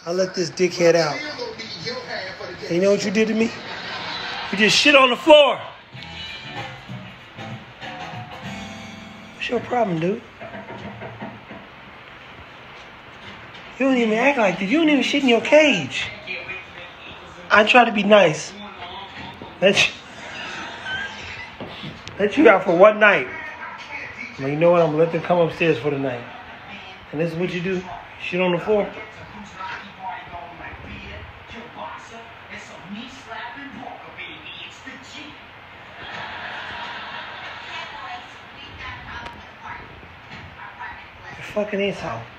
I let this dickhead out. And you know what you did to me? You just shit on the floor. What's your problem, dude? You don't even act like that. You don't even shit in your cage. I try to be nice. Let you out for one night. Well, you know what? I'm going to let them come upstairs for the night. And this is what you do? Shit on the floor? Fucking asshole.